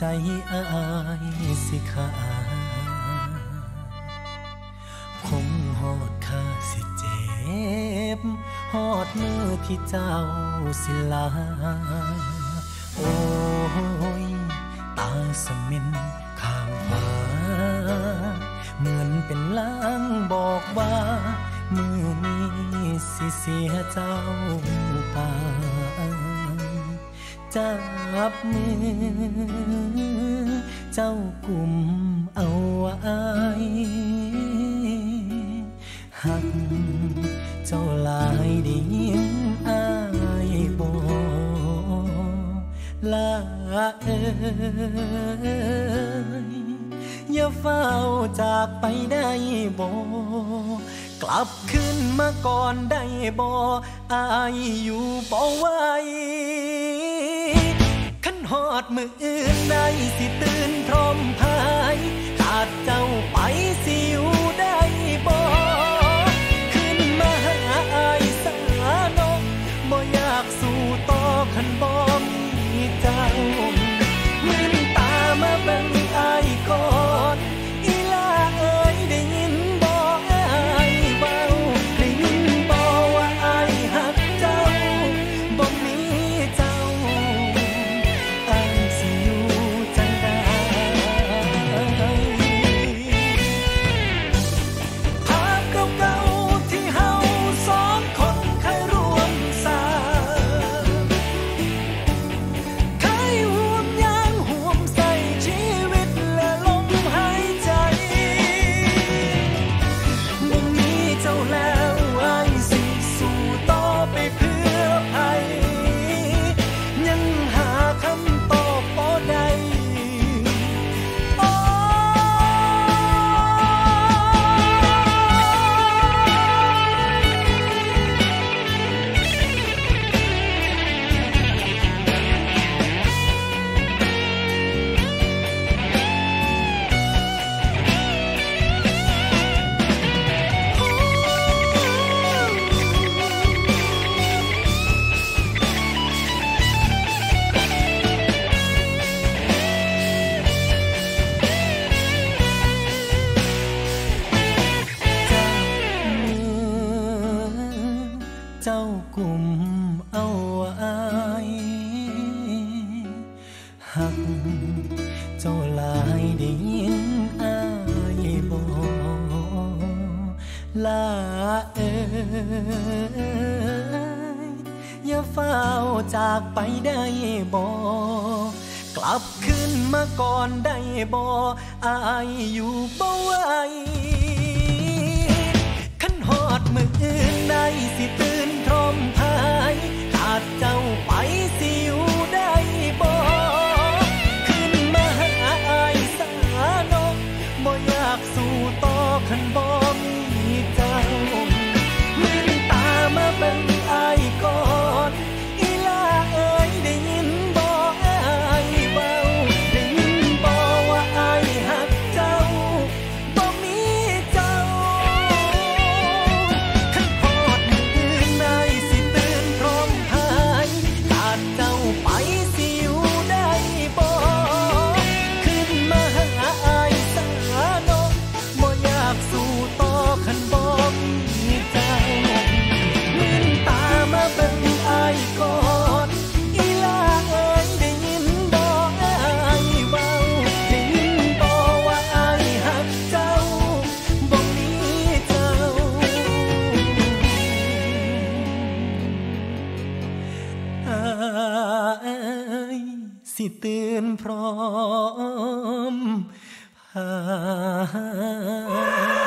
ใจอายสิขาคงหอดข้าสิเจ็บหอดมือที่เจ้าสิลาโอ้ยตาสมินข้างขวาเหมือนเป็นลางบอกว่ามือนี้สิเสียเจ้าไปจับมือเจ้ากุมเอาไว้หักเจ้าลายได้ยินอายบอกลาเอ้ยอย่าเฝ้าจากไปได้บ่กลับขึ้นมาก่อนได้บ่อายอยู่บ่ไหวขันหอดมืออื่นได้สิตื่นพร้อมพายขาดเจ้าไปสิอยู่ได้บ่ขึ้นมาหาอายสานกบ่อยากสู้ต่อขันบ่มีเจ้ามืนตามาเบิ่งอายก่อนอีลาเอ้ยได้ยินบ่อายเบาได้ยินบ่ว่าอายหักเจ้าบ่มีเจ้าอายสิอยู่จังใดภาพเก่าๆที่เฮาสองคนเคยร่วมสร้างเคยห่วงยางห่วงใส่ชีวิตและลมหายใจบ่มีเจ้าแล้วอายสิสู้ต่อไปเพื่อใครยังหาคำตอบบ่ได้โอ้เจ้ากุมเอาไว้หักเจ้าลายได้ยินอายบอกลาเอ้ยอย่าเฝ้าจากไปได้บ่กลับขึ้นมาก่อนได้บ่อายอยู่บ่ไหวขันหอดมืออื่นได้สิตื่นพร้อมพายขาดเจ้าไปสิอยู่ได้บ่ขึ้นมาหาอายสานกบ่อยากสู้ต่อขันบ่มีเจ้ามืนตามาเบิ่งอายก่อนอีลาเอ้ยได้ยินบ่อายเบาได้ยินบ่ว่าอายหักเจ้าบ่มีเจ้าขันหอดมืออื่นได้สิตื่นพร้อมพายขาดเจ้าไปสิอยู่ได้บ่ขึ้นมาหาอายสานกบ่อยากสู้ต่อขันบ่มีเจ้ามืนตามาเบิ่งอายก่อนอีลาเอ้ยได้ยินบ่อายเบาได้ยินบ่ว่าอายหักเจ้าบ่มีเจ้าอายสิตื่นพร้อมพาย